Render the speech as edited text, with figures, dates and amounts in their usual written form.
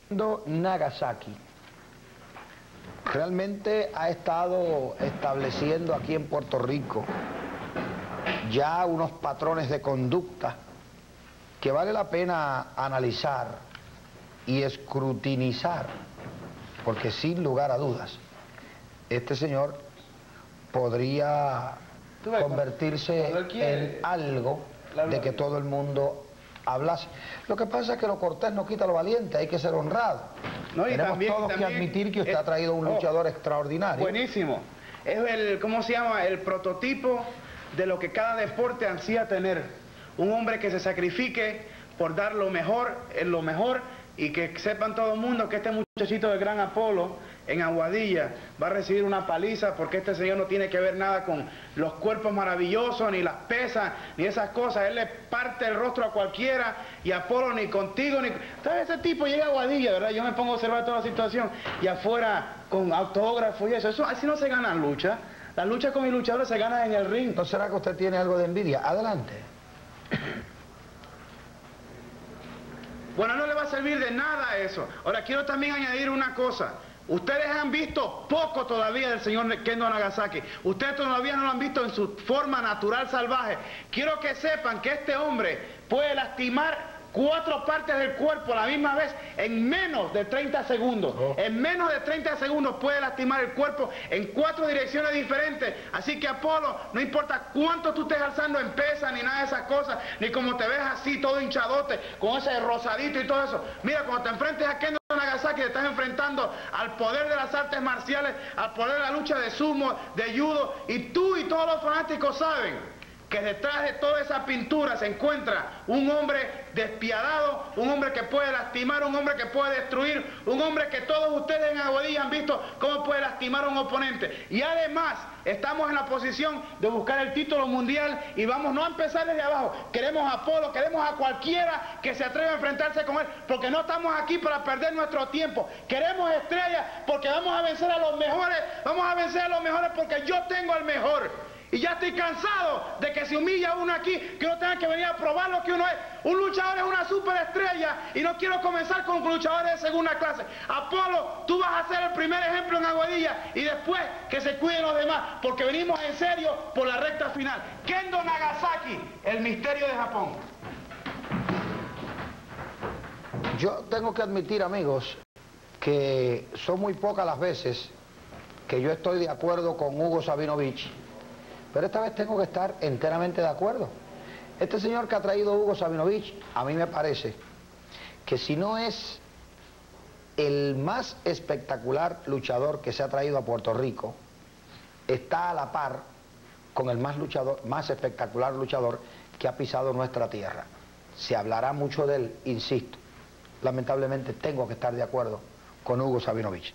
Nagasaki realmente ha estado estableciendo aquí en Puerto Rico ya unos patrones de conducta que vale la pena analizar y escrutinizar, porque sin lugar a dudas este señor podría convertirse en algo de que todo el mundo hablase. Lo que pasa es que lo cortés no quita lo valiente, hay que ser honrado. No, tenemos también, todos que admitir que usted ha traído un luchador extraordinario. Buenísimo. Es el, ¿cómo se llama? El prototipo de lo que cada deporte ansía tener. Un hombre que se sacrifique por dar lo mejor, en lo mejor, y que sepan todo el mundo que este muchachito del Gran Apolo en Aguadilla va a recibir una paliza, porque este señor no tiene que ver nada con los cuerpos maravillosos, ni las pesas, ni esas cosas. Él le parte el rostro a cualquiera, y Apolo ni contigo, ni... ¿Sabes? Ese tipo llega a Aguadilla, ¿verdad? Yo me pongo a observar toda la situación, y afuera con autógrafos y eso. Así no se ganan luchas. Las luchas con mis luchadores se ganan en el ring. ¿No será que usted tiene algo de envidia? Adelante. Bueno, no le va a servir de nada eso. Ahora, quiero también añadir una cosa. Ustedes han visto poco todavía del señor Kendo Nagasaki. Ustedes todavía no lo han visto en su forma natural salvaje. Quiero que sepan que este hombre puede lastimar 4 partes del cuerpo a la misma vez en menos de 30 segundos. En menos de 30 segundos puede lastimar el cuerpo en 4 direcciones diferentes. Así que Apolo, no importa cuánto tú estés alzando en pesas ni nada de esas cosas, ni como te ves así todo hinchadote, con ese rosadito y todo eso. Mira, cuando te enfrentes a Kendo Nagasaki, te estás enfrentando al poder de las artes marciales, al poder de la lucha de sumo, de judo, y tú y todos los fanáticos saben que detrás de toda esa pintura se encuentra un hombre despiadado, un hombre que puede lastimar, un hombre que puede destruir, un hombre que todos ustedes en Aguadilla han visto cómo puede lastimar a un oponente. Y además estamos en la posición de buscar el título mundial y vamos no a empezar desde abajo. Queremos a Apolo, queremos a cualquiera que se atreva a enfrentarse con él, porque no estamos aquí para perder nuestro tiempo. Queremos estrellas porque vamos a vencer a los mejores, porque yo tengo al mejor. Y ya estoy cansado de que se humilla uno aquí, que uno tenga que venir a probar lo que uno es. Un luchador es una superestrella y no quiero comenzar con luchadores de segunda clase. Apolo, tú vas a ser el primer ejemplo en Aguadilla y después que se cuiden los demás, porque venimos en serio por la recta final. Kendo Nagasaki, el misterio de Japón. Yo tengo que admitir, amigos, que son muy pocas las veces que yo estoy de acuerdo con Hugo Sabinovich. Pero esta vez tengo que estar enteramente de acuerdo. Este señor que ha traído Hugo Sabinovich, a mí me parece que si no es el más espectacular luchador que se ha traído a Puerto Rico, está a la par con el más espectacular luchador que ha pisado nuestra tierra. Se hablará mucho de él, insisto. Lamentablemente tengo que estar de acuerdo con Hugo Sabinovich.